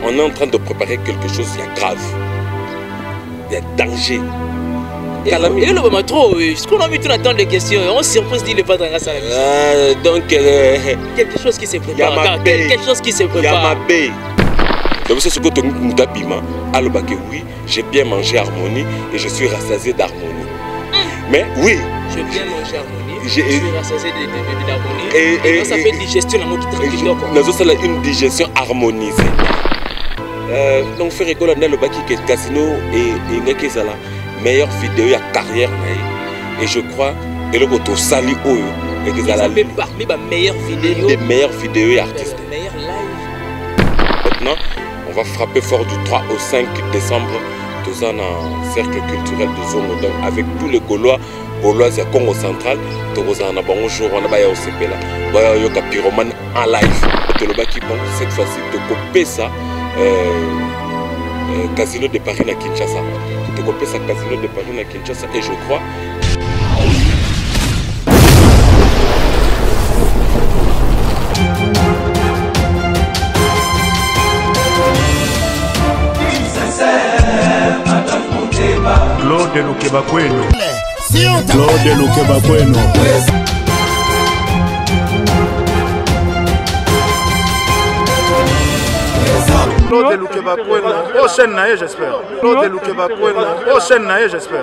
on est en train de préparer quelque chose qui est grave. Il y a danger. Et le moment trop, est-ce qu'on a mis tout attendre des questions? On se surprise dit le pas dans la salle. Donc, quelque chose qui se prépare. Quelque chose qui se prépare. Donc, c'est ce que tu as dit. Oui, j'ai bien mangé harmonie et je suis rassasié d'harmonie. Mais oui. J'ai bien mangé harmonie. Je suis rassasié d'harmonie. Et ça fait digestion dans notre tranquille. Nous avons une digestion harmonisée. Donc, faire école dans le bac qui est casino et la meilleure vidéo de carrière. Et je crois que le côté sali et que ça fait parmi les meilleures vidéos. Les meilleures vidéos et artistes. Les meilleurs lives. Maintenant, on va frapper fort du 3 au 5 décembre. Tout ça dans le cercle culturel de Zongo. Donc, avec tous les Gaulois, c'est Congo central. Tout ça, on a un jour, on a un OCP là. On a un pyromane en live. Cette fois-ci, de couper ça. Casino de Paris à Kinshasa. Tu copies ça Casino de Paris à Kinshasa et je crois. Claude Lukebakweno. Claude Lukebakweno. Claude Lukebakweno. Prochaine naïe, j'espère. Claude Lukebakweno. Prochaine naïe, j'espère.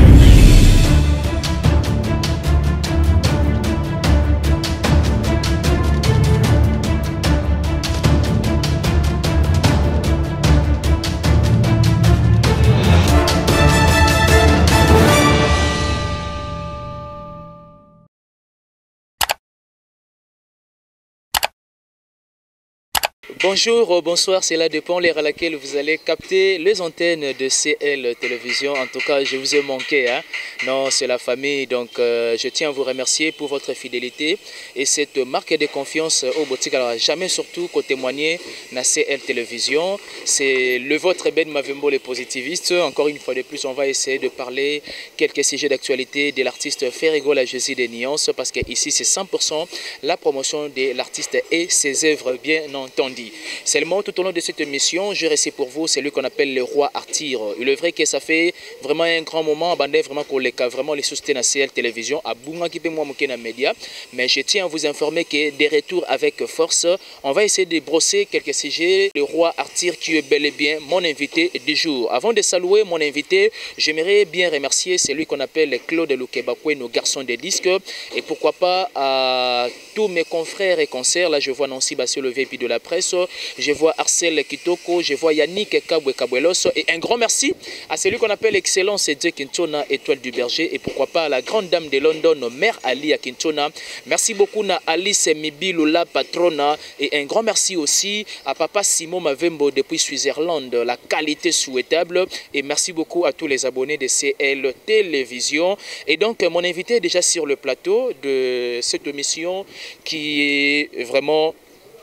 Bonjour, bonsoir, c'est là dépend l'heure à laquelle vous allez capter les antennes de CL Télévision. En tout cas, je vous ai manqué, hein? Non, c'est la famille, donc je tiens à vous remercier pour votre fidélité et cette marque de confiance au boutique. Alors, jamais surtout qu'au témoigner na CL Télévision. C'est le vôtre Ben Mavembo, les positivistes. Encore une fois de plus, on va essayer de parler quelques sujets d'actualité de l'artiste Ferrigo la Jésus des Nuances, parce que ici c'est 100% la promotion de l'artiste et ses œuvres, bien entendu. Seulement, tout au long de cette émission, je récite pour vous celui qu'on appelle le roi Arthur. Il est vrai que ça fait vraiment un grand moment, vraiment qu'on les vraiment les soutient à CL Télévision, à Bunga qui peut moi moquer média. Mais je tiens à vous informer que des retours avec force, on va essayer de brosser quelques sujets. Le roi Arthur qui est bel et bien mon invité du jour. Avant de saluer mon invité, j'aimerais bien remercier celui qu'on appelle Claude Lukebakweno, nos garçons de disques, et pourquoi pas à tous mes confrères et concerts. Là, je vois Nancy Bassio, le VIP de la presse. Je vois Arcel Kitoko, je vois Yannick Kabwe Kabwelos. Et un grand merci à celui qu'on appelle Excellence Dieu Kintona, Étoile du Berger. Et pourquoi pas à la grande dame de London, Mère Ali à Kintona. Merci beaucoup à Alice Mibilula, patrona. Et un grand merci aussi à Papa Simon Mavembo depuis Switzerland. La qualité souhaitable. Et merci beaucoup à tous les abonnés de CL Télévision. Et donc, mon invité est déjà sur le plateau de cette émission qui est vraiment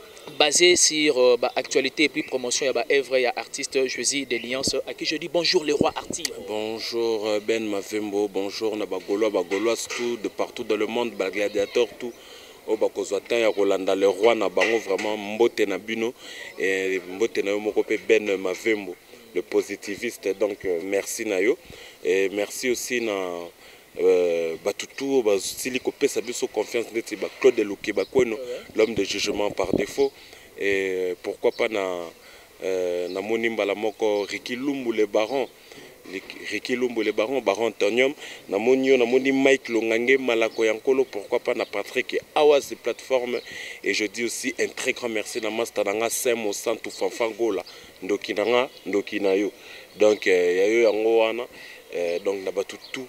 basé sur actualité et puis promotion. Il y a œuvre, il y a artiste Jésus des Nuances à qui je dis bonjour le roi Arthur. Bonjour Ben Mavembo, bonjour Gaulois tout de partout dans le monde, gladiateur tout. Au Bakozwatan ya Rolanda le roi na bango vraiment mbote na bino et mbote na yo moko pe Ben Mavembo le positiviste, donc merci Nayo et merci aussi na Batutu Basili Kopesa biso confiance neti ba Claude Lukebakweno, l'homme de jugement par défaut, et pourquoi pas na monimba la moko Ricky Lumbu le baron. Ricky Lumbu le baron, baron Antonium, na moni Mike Longange Malako Yankolo, pourquoi pas na Patrick Awas de plateforme. Et je dis aussi un très grand merci na Mastananga Semo Santu Fanfangola Ndokinanga Ndokinayo. Donc yayo yango wana donc na Batutu.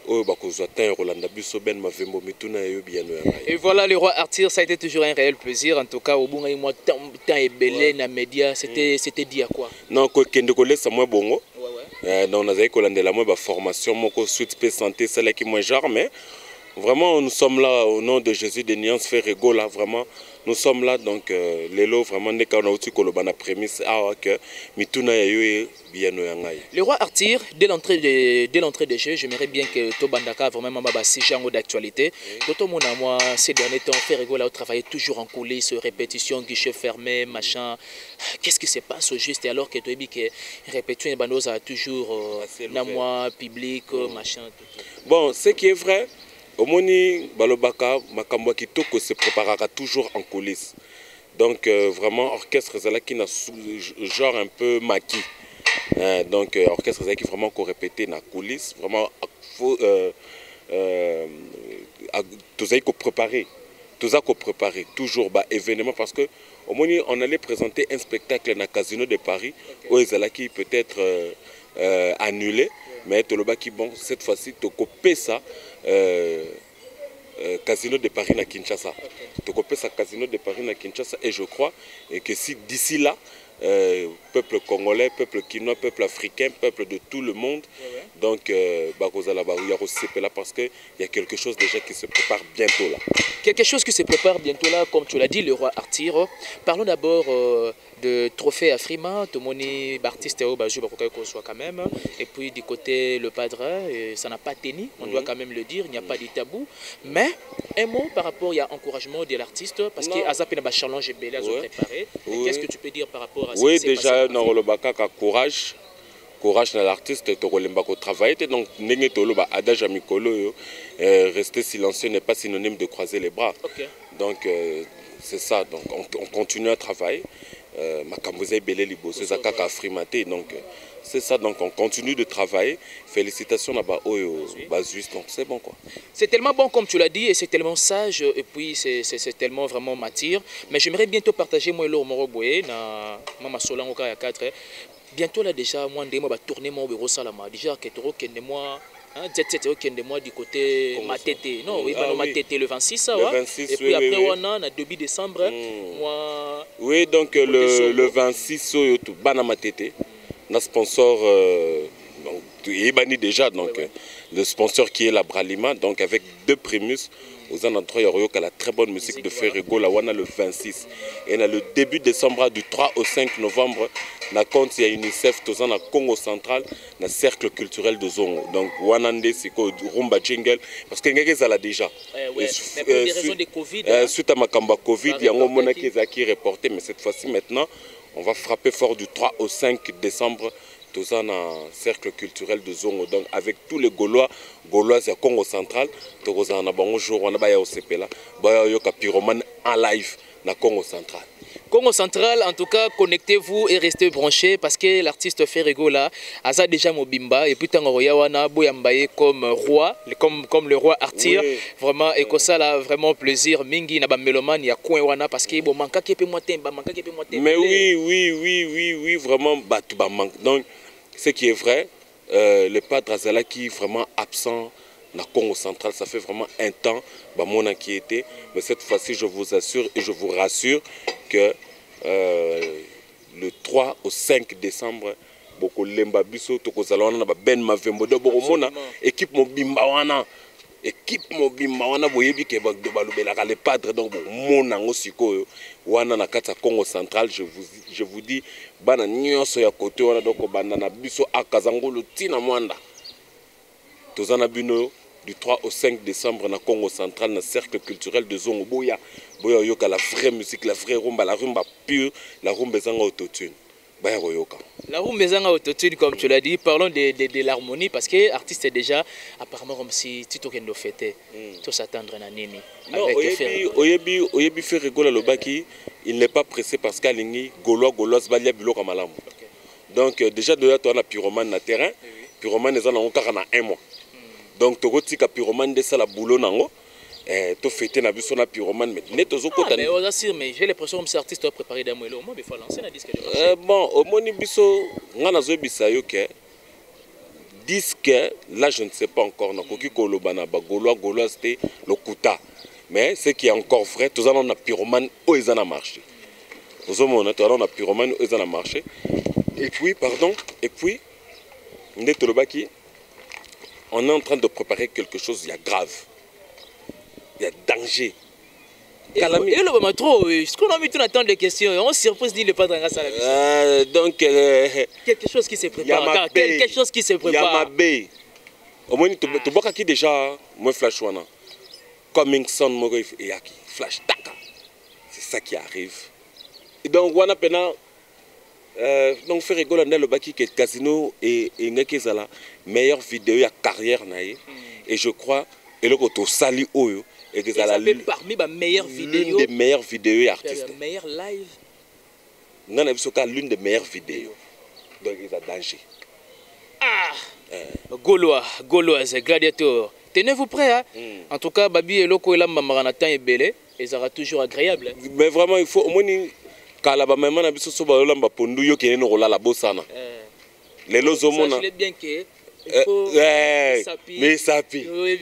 Et voilà le roi Arthur, ça a été toujours un réel plaisir. En tout cas, au bout moi temps et belé na média, c'était dit à quoi? Non, kende kole ça moi bongo. Donc on a collandé la moi formation moko suite pe santé celle qui moi genre, mais vraiment nous sommes là au nom de Jésus des Nuances Ferrigo là vraiment nous sommes là, donc les lots vraiment n'est qu'un outil kolobana prémisse que mituna yayo bien yangai. Le roi Arthur, dès l'entrée des jeux, j'aimerais bien que Tobandaka vraiment m'a si genre d'actualité. Tout mon moi ces derniers temps fait rigoler, travailler toujours en coulisses, répétition, guichet fermé, machin. Qu'est-ce qui se passe au juste alors que tu dis que répétition et bandos a toujours na moi public machin. Bon, ce qui est vrai. Omoni balobaka makambo kitoko se préparera toujours en coulisses. Donc vraiment orchestre qui n'a genre un peu maquis. Donc orchestre qui vraiment qu'on répéter na coulisses, vraiment faut tout ça qu'on préparer. Tout ça qu'on préparer toujours bah événement parce que omoni on allait présenter un spectacle na Casino de Paris où qui peut être annulé. Mais Tolobaki, bon, cette fois-ci, tu coupes ça Casino de Paris à Kinshasa. Tu coupes ça Casino de Paris à Kinshasa et je crois que si d'ici là, peuple congolais, peuple quinois, peuple africain, peuple de tout le monde, donc parce qu'il y a quelque chose déjà qui se prépare bientôt là. Quelque chose qui se prépare bientôt là, comme tu l'as dit, le roi Arthur. Parlons d'abord de trophée Afrima, tout le monde artiste soit quand même. Et puis du côté le padre, ça n'a pas tenu, on doit quand même le dire, il n'y a pas de tabou. Mais un mot par rapport, il y a encouragement de l'artiste, parce qu'il y a un challenge belé à préparer. Qu'est-ce que tu peux dire par rapport à ça? Oui, déjà, dans le Bakaka, courage dans l'artiste, tu as travaillé. Donc, adage amicolo, rester silencieux n'est pas synonyme de croiser les bras. Okay. Donc, c'est ça. Donc, on continue à travailler. Makambouzé belé libo, c'est ça kaka frimaté. Donc, c'est ça. Donc, on continue de travailler. Félicitations là-bas, juste. Donc, c'est bon quoi. C'est tellement bon comme tu l'as dit et c'est tellement sage et puis c'est tellement vraiment matière. Mais j'aimerais bientôt partager moi le Moroboué na Mama Solangoka ya 4. Bientôt là déjà moi ndemo ba tourner mon bureau salama. Déjà que toro kende moi moi du côté Matete. Non, oui, Matete le 26 ça va. Et puis après on a le début décembre moi. Oui, donc le 26 tout bana Matete. Notre sponsor est banni déjà, donc le sponsor qui est la Bralima, donc avec 2 primus aux endroits il y a la très bonne musique de Ferrego, la Wana le 26. Et le début décembre du 3 au 5 novembre, na compte il y a UNICEF tous en Congo central, na cercle culturel de Zongo. Donc Wanande siko rumba jingle parce que ngeke ça l'a déjà. Mais pour des raisons de Covid. Suite à Makamba Covid, il y a un moment qui est reporté, mais cette fois-ci maintenant. On va frapper fort du 3 au 5 décembre, tout ça dans le cercle culturel de Zongo. Donc avec tous les Gaulois à Congo central, tout ça on a bon jour, on a baya au CP pyromane en live dans Congo central. Congo central, en tout cas, connectez-vous et restez branchés parce que l'artiste Ferrego là, a déjà Mobimba et puis Tangoyawana Bouyambaye comme roi, comme le roi Arthur. Oui. Vraiment, et que ça là, vraiment plaisir. Mingi na ba mélomane ya Kouenwana parce que bon manka qui peut monter, manka qui peut monter. Mais oui, vraiment bah manque. Donc, ce qui est vrai, le padre Azala qui est vraiment absent. Dans le Congo central, ça fait vraiment un temps, mon inquiété. Mais cette fois-ci, je vous assure et je vous rassure que le 3 au 5 décembre, beaucoup lemba biso to kozalana ba ben mavembo do bomona équipe mobimba wana boyebi ke ba balobela ka le padre donc mona ngosiko wana na kata Congo central, je vous dis bana nyonso ya côté wana donc banda na biso akazangolo tina mwanda tozana bino du 3 au 5 décembre na Congo central na cercle culturel de Zongo boya yoka la vraie musique, la vraie rumba, la rumba pure, la rumba zanga autotune. Baya yoka. La rumba zanga autotune comme tu l'as dit, parlons de l'harmonie parce que l'artiste est déjà apparemment comme si Tito Kendo fêtait. Tout s'attendre na nini. Non, oyebi Ferrego la lobaki, il n'est pas pressé parce qu'alingi gaulois balia biloko malamu. Donc déjà de là tu as la pyromane na terrain, pyromane ezana encore na 1 mois. Donc tu as pyromane de ça la boulot nango. Tu fêter na biso na pyromane mais mais j'ai l'impression que cet artiste doit préparer d'un mois mais il faut lancer un disque. Bon au moni biso ngana zo bisayo ke disque là je ne sais pas encore na koki kolobana ba gaulois c'était le kuta mais ce qui est encore vrai tous on a pyromane au ezana marché. Nous on a pyromane au ezana marché. Et puis Ndetolobaki on est en train de préparer quelque chose il y a grave. Il y a danger. Kalami. Et le trop, ce qu'on a mis tout le temps de questions, on se surprise dit le pas dans ça. Donc quelque chose qui se prépare. Quelque chose qui se prépare. Yamabe. Au moins tu vois qui déjà moi flash wana. Coming son moko yaki flash taka. C'est ça qui arrive. Et donc wana pena donc faire rigoler dans le baki que casino et ngeki zala meilleure vidéo ya carrière naie et je crois et le koto sali oyo et que ça parmi ma meilleure vidéo l'une des meilleures vidéos et artistes meilleure live ngana bisoka l'une des meilleures vidéos donc il a danger Gauloise Gladiator tenez-vous prêts hein? En tout cas babi eloko elamba maranatan et belé et ça sera toujours agréable mais vraiment il faut au moins kala ba mama na biso so ba lamba pondu yo kene no la bosana lelo zomona je bien que mais sapi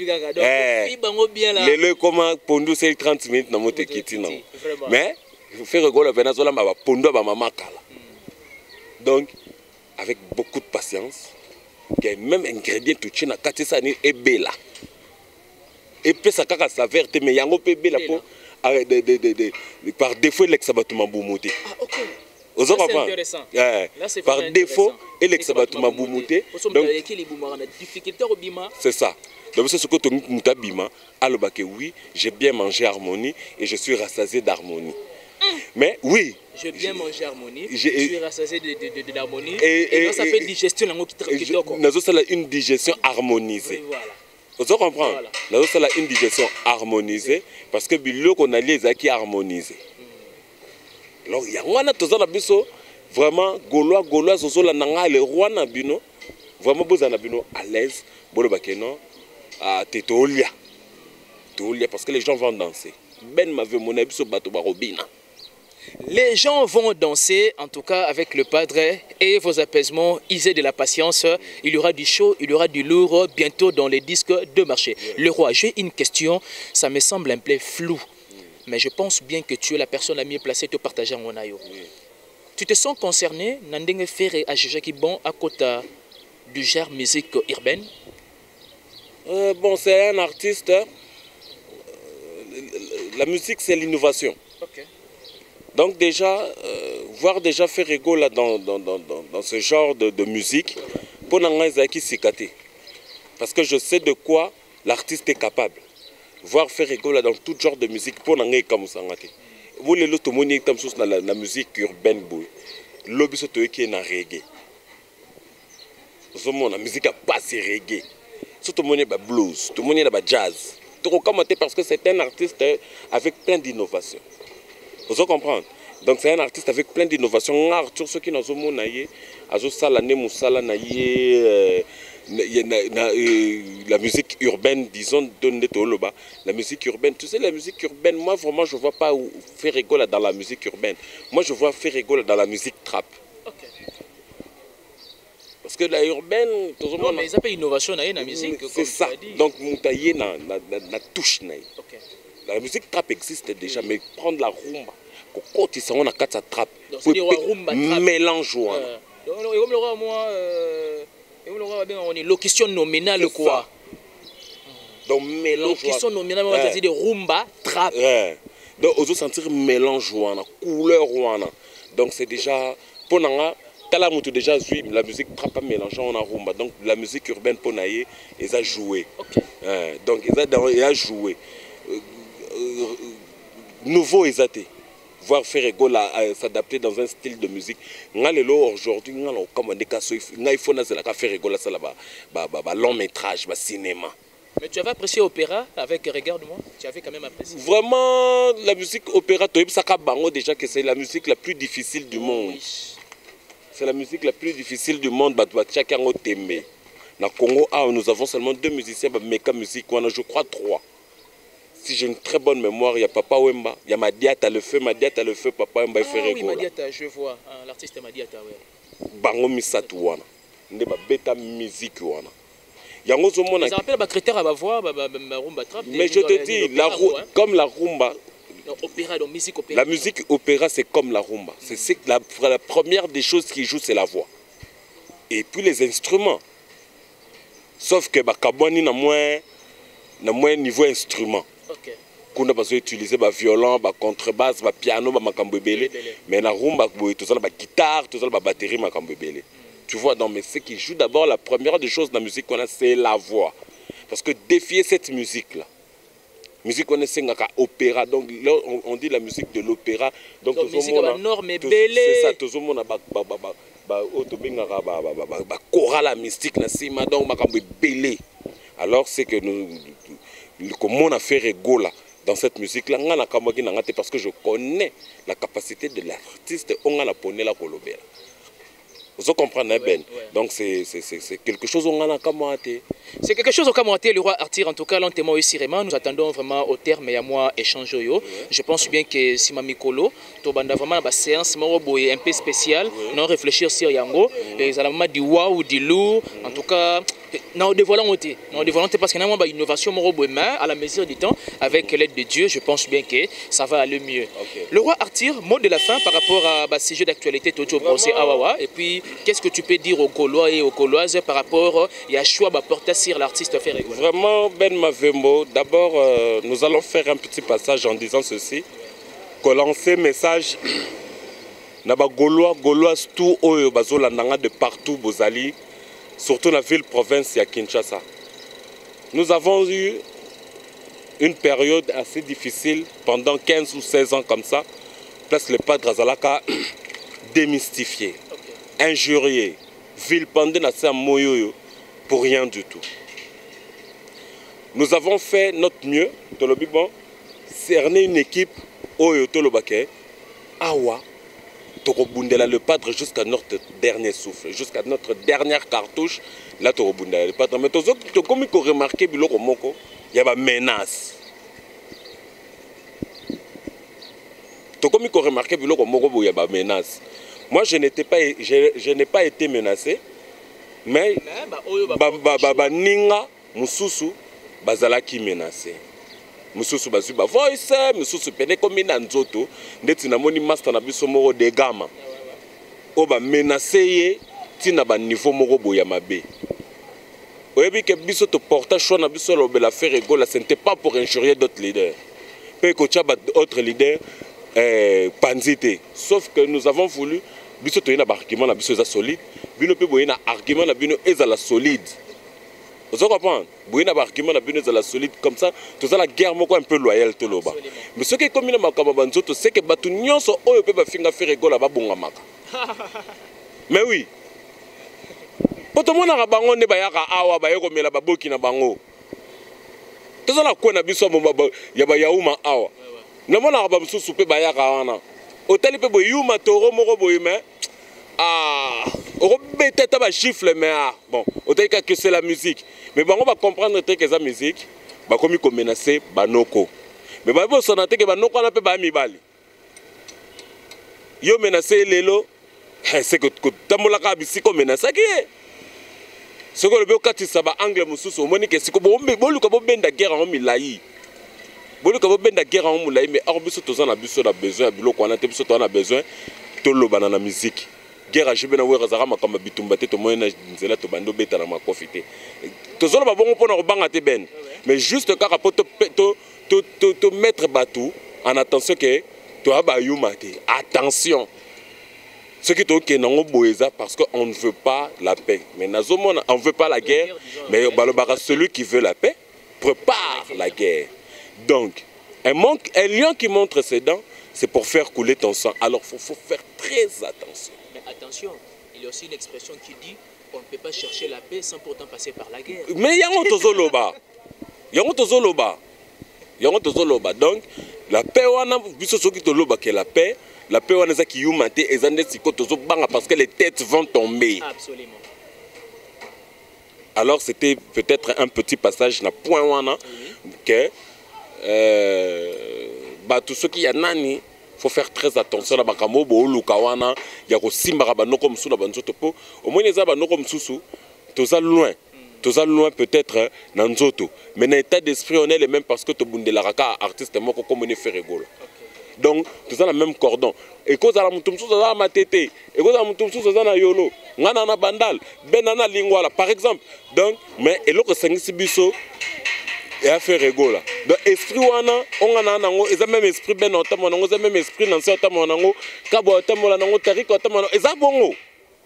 lelo comment pondu c'est 30 minutes na mote kiti non mais il faut rigoler venazola ba pondu ba mama kala donc avec beaucoup de patience que même ingrédient tout china katisa ni ebela et puis ça kaka sa verte mais yango pe bela po par défaut l'exabatuma boumouté. Ah ok. Vous comprenez? Par défaut l'exabatuma boumouté. Donc c'est ça. Donc c'est ce que tu as bima. Alors que oui, j'ai bien mangé harmonie et je suis rassasié d'harmonie. Mais oui. J'ai bien mangé harmonie. Je suis rassasié d'harmonie. Et ça fait digestion une digestion harmonisée. Voilà. Vous comprenez? Voilà. Là, une digestion harmonisée parce que le qu'on a les qui harmonisé. Alors il y a vraiment Gaulois zozola nanga le roi na bino vraiment besoin na bino à l'aise bolo bakeno à tetolia parce que les gens vont danser. Ben m'avait mon biso bato barobina. Les gens vont danser, en tout cas avec le padre et vos apaisements, isés de la patience. Il y aura du chaud, il y aura du lourd, bientôt dans les disques de marché. Le roi, j'ai une question, ça me semble un peu flou, mais je pense bien que tu es la personne la mieux placée de partager en Onayo. Tu te sens concerné, Nandenge Ferre à Jacques Bon, à côté du genre musique urbaine? Bon, c'est un artiste. La musique, c'est l'innovation. Okay. Donc déjà, voir déjà faire ego là dans ce genre de musique, pour parce que je sais de quoi l'artiste est capable. Voir faire ego là dans tout genre de musique, pour vous les autres la musique urbaine, l'objet qui est na reggae. La musique a passé reggae. Tout le monde est blues, tout le monde est jazz. Parce que c'est un artiste avec plein d'innovations. Vous comprenez? Donc c'est un artiste avec plein d'innovations. Arthur, ceux qui nous ont monnaie, la musique urbaine, disons, la musique urbaine. Tu sais, la musique urbaine, moi vraiment, je ne vois pas où faire rigole dans la musique urbaine. Moi, je vois faire rigole dans la musique trap. Okay. Parce que la urbaine, non, mais ils appellent innovation dans la musique. C'est ça. Donc, moutaillé na touche. Okay. La musique trap existe déjà, mais prendre la rumba. Quand ils sont en quatre trap, mélange. On est locution nominale quoi. Donc mélange. Locution nominale, on va dire de rumba trap. Donc on va sentir mélange couleur. Donc c'est déjà pour nanga tala mutu déjà joué la musique trap mélangeant en rumba. Donc la musique urbaine pour naïe ils a joué. Donc ils a joué. Nouveau ils a été. Voir faire rigole s'adapter dans un style de musique. Aujourd'hui, il faut faire rigole long métrage, cinéma. Mais tu avais apprécié l'opéra avec Regarde-moi? Tu avais quand même apprécié? Vraiment, la musique opéra, déjà que c'est la musique la plus difficile du monde. Oui. C'est la musique la plus difficile du monde. Chacun a aimé. Dans le Congo, nous avons seulement 2 musiciens, musique, je crois 3. Si j'ai une très bonne mémoire, il y a Papa Wemba, il y a Madiata le feu, Papa Wemba et Ferrego. Oui, Madiata, je vois, l'artiste Madiata, oui. Bango Misatu wana, ndeba beta musique wana. Yango zomona. Ça rappelle ba critère à ma voix, rumba trap. Mais je te dis, comme la rumba. Opéra, donc musique opéra. La musique opéra, c'est comme la rumba. C'est la première des choses qui joue, c'est la voix. Et puis les instruments. Sauf que Kabouani n'a moins niveau instrument. Okay. kuna bazo utiliser ba violon, ba contrebasse, ba piano, ba makambo ebele. Mais na rumba boy tout ça ba guitare, tout ça ba batterie makambo ebele. Tu vois, donc mais ce qui joue d'abord la première des choses dans la musique qu'on a, c'est la voix. Parce que défier cette musique là. Musique on est opéra, donc là on dit la musique de l'opéra. Donc musique norme et c'est ça, tout le monde a chorale mystique na sima donc makambo belé. Alors c'est que nous comment on a fait rigoler dans cette musique là ngana kamaki na ngate parce que je connais la capacité de l'artiste on a la ponela kolobela. Vous comprenez bien. Donc c'est quelque chose on a kamate. C'est quelque chose au Kamouaté, le roi Arthur, en tout cas, lentement aussi, nous attendons vraiment au terme et à moi échange. Je pense bien que si Mamikolo, tu as vraiment une séance un peu spéciale, non réfléchir sur Yango, les éléments du waouh, du lourd, en tout cas, non dévoilant parce qu'il y a une innovation à la mesure du temps, avec l'aide de Dieu, je pense bien que ça va aller mieux. Le roi Arthur, mot de la fin par rapport à ce sujet d'actualité, Toto Brosé Awawa, et puis qu'est-ce que tu peux dire aux Gaulois et aux Gauloises par rapport à choix porter sur l'artiste fait rigoler. Vraiment, Ben Mavembo, d'abord, nous allons faire un petit passage en disant ceci. Que lancer message, Naba Gaulois, Gauloises, tout Oyo, Bazolandanga de partout, Bozali, surtout dans la ville-province à Kinshasa. Nous avons eu une période assez difficile pendant 15 ou 16 ans comme ça. Presque le padre Azalaka démystifié, injurié, vilipendé dans sa moyoyo pour rien du tout. Nous avons fait notre mieux, bon, cerner une équipe Oyo Tolobake, Awa, Torobundela le padre jusqu'à notre dernier souffle, jusqu'à notre dernière cartouche, là Torobundela le padre. Mais comme il faut remarquer, il y a une menace. Comme il faut remarquer, il y a une menace. Moi, je n'ai pas été menacé, mais Ninga, Mususu, bazalaki menacé. Mususu bazu ba voice, mususu pene comme na nzoto, ndeti na moni master na biso moko de gama. O ba menacé ye tina ba niveau moko boya mabe. Oyebi ke biso to porta choix na biso lo bela faire rigoler, ce n'était pas pour injurier d'autres leaders. Pe ko tcha ba autres leaders panzité. Sauf que nous avons voulu biso to yena ba argument na biso za solide, bino pe boyena argument na bino ezala solide. Vous comprenez? Vous avez un argument de la solide comme ça, tout ça la guerre un peu loyale tout le bas. Mais ce qui est comme il c'est que Batunion sont eux peuvent faire rigoler là-bas bongamaka. Mais oui. Pour tout le monde a bango ne bayaka awa bayeko mela baboki na bango. Tout ça la quoi na biso bomba ya ba yauma awa. Na mona ba msusu pe bayaka wana. Hôtel pe boyuma toro moko boyime. Ah, on peut-être pas chiffre mais bon, autant que c'est la musique. Mais bon, on va comprendre que la musique, bah comme il menacer banoko. Mais bah bon, ça n'a que banoko on a pas bami bali. Yo menacer lelo, c'est que tamola ka bisi ko menacer qui est. Ce que le béo kati ça ba angle mususu, on moni que c'est que bon bolu ka bo benda guerre en milai. Bolu ka bo benda guerre en milai mais or biso tozana biso na besoin biloko on a te biso to na besoin to lo banana musique. Guerre à Jibena Ouérazara, ma comme Bitumbate, to moyen nzela to bando beta na ma profiter. To zolo ba bongo pona robanga te ben. Mais juste car to mettre batou en attention que to aba yuma te. Attention. Ce qui to ke nango boeza parce que on ne veut pas la paix. Mais nazomona on veut pas la guerre, mais balobara celui qui veut la paix prépare la guerre. Donc un lion qui montre ses dents, c'est pour faire couler ton sang. Alors faut faire très attention. Attention, il y a aussi une expression qui dit qu'on ne peut pas chercher la paix sans pourtant passer par la guerre. Mais il y a un tozoloba. Il y a un tozoloba. Il y a un tozoloba. Donc, la paix, on a vu ce qui toloba que la paix on a qui yumate et zande siko tozobanga parce que les têtes vont tomber. Absolument. Alors, c'était peut-être un petit passage na point wana que tout ce qui y a nani. Faut faire très attention à bakamo bo lukawana ya ko simba banoko msu na banzoto po au moins les banoko msusu toza loin peut-être na nzoto mais dans l'état d'esprit on est les mêmes parce que to bundela raka artiste moko comme ne fait rigoler donc toza la même cordon et cause la mutu msusu za matete et cause la mutu msusu za na yolo ngana na bandal benana lingwala par exemple donc mais eloko sangisi biso et à faire rigoler. Donc esprit wana on a nango eza même esprit ben otamo nango eza même esprit nanse otamo nango kabo otamo nango tariko otamo nango eza bongo.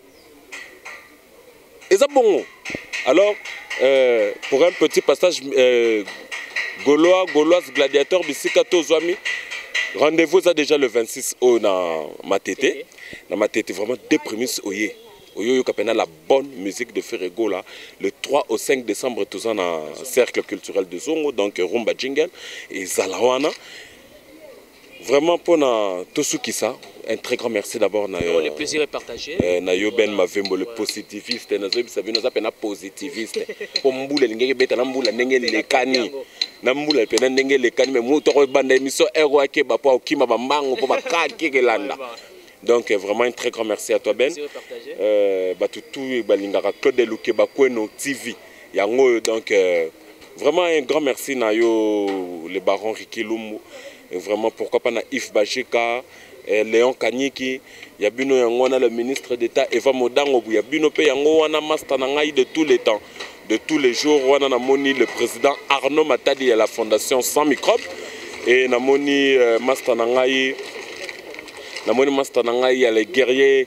Eza bongo. Alors pour un petit passage Gauloise gladiateur bisika tozwami. Rendez-vous ça déjà le 26 au na Matete. Na Matete vraiment deux prémices oye. Oyo kapena la bonne musique de Ferrego là le 3 au 5 décembre tous en un cercle culturel de Zongo donc Rumba Jingle et Zalawana. Vraiment pour na Tosukisa un très grand merci d'abord na le plaisir est partagé. Na yo Ben Mavembo le positiviste na zo bisabino za pena positiviste pour mbula lingeke beta na mbula ndenge lekani na mbula pena ndenge lekani mais muto ko banda émission ero ake ba po okima ba mbango po ba kake kelanda. Donc vraiment un très grand merci à toi Ben. Batutu balingaka Claude Lukeba Kweno TV. Yango donc vraiment un grand merci na yo le baron Ricky Lumbu. Vraiment pourquoi pas na Yves Bajika, Léon Kanyiki, Yabino Yangona le ministre d'État Eva Modango, Yabino pe yango wana master nangai de tous les temps, de tous les jours wana namoni le président Arnaud Matadi à la fondation Sans Microbes et namoni master nangai il y a les guerriers,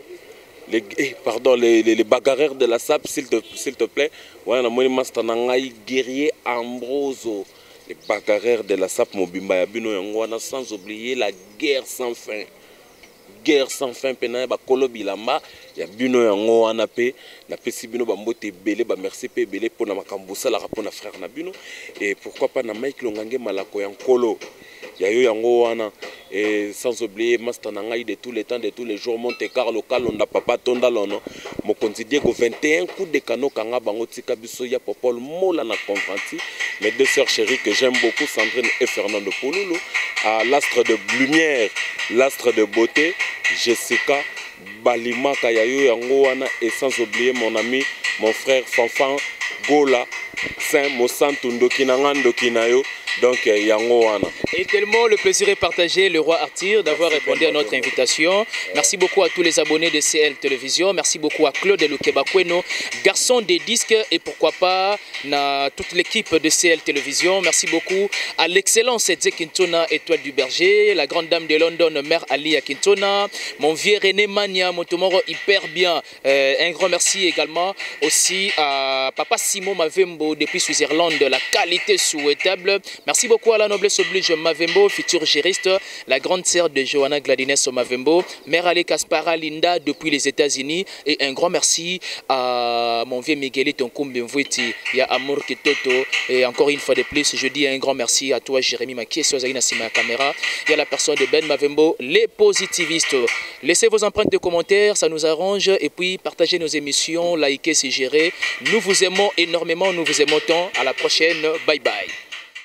les bagarreurs de la SAP, s'il te plaît. Ouais, on a master nangai guerrier Ambroso, les bagarreurs de la SAP Mobimba Yabino Yangwana, sans oublier la guerre sans fin. Guerre sans fin pena ba kolobilamba ya bino yango wana pe na pesi bino ba mbote belé ba merci pe belé pona makambusa la rapona frère na bino et pourquoi pas na Mike Longange malako yankolo ya yo yango wana et sans oublier master nangai de tous les temps de tous les jours Monte Carlo Kalonda papa tonda lono mo considère que 21 coups de canon kanga bango tika biso ya popol mola na confranti mes deux sœurs chéries que j'aime beaucoup Sandrine et Fernando Pouloulou à l'astre de lumière l'astre de beauté Jessica Balima Kayayo Yangoana et sans oublier mon ami, mon frère Fanfan Gola Saint Mosantu Ndokinangando Kinayo. Donc Yangoana. Et tellement le plaisir est partagé, le roi Arthur, d'avoir répondu à notre invitation. Merci beaucoup à tous les abonnés de CL Télévision. Merci beaucoup à Claude Lukeba Kweno, garçon des disques et pourquoi pas à toute l'équipe de CL Télévision. Merci beaucoup à l'excellence Edze Kintona, Étoile du Berger, la grande dame de London, Mère Ali Kintona, mon vieux René Mania, mon tomoro hyper bien. Un grand merci également aussi à Papa Simon Mavembo depuis Switzerland, la qualité souhaitable. Merci beaucoup à la noblesse oblige Mavembo, futur gériste, la grande sœur de Johanna Gladines Mavembo, Mère Ale Kaspara Linda depuis les États-Unis et un grand merci à mon vieux Miguelito Nkumbi il y a Amour Kitoto et encore une fois de plus je dis un grand merci à toi Jérémy Makie Sozagina Sima Caméra et à la personne de Ben Mavembo, les positivistes. Laissez vos empreintes de commentaires, ça nous arrange et puis partagez nos émissions, likez, c'est géré. Nous vous aimons énormément, nous vous aimons tant. À la prochaine, bye bye.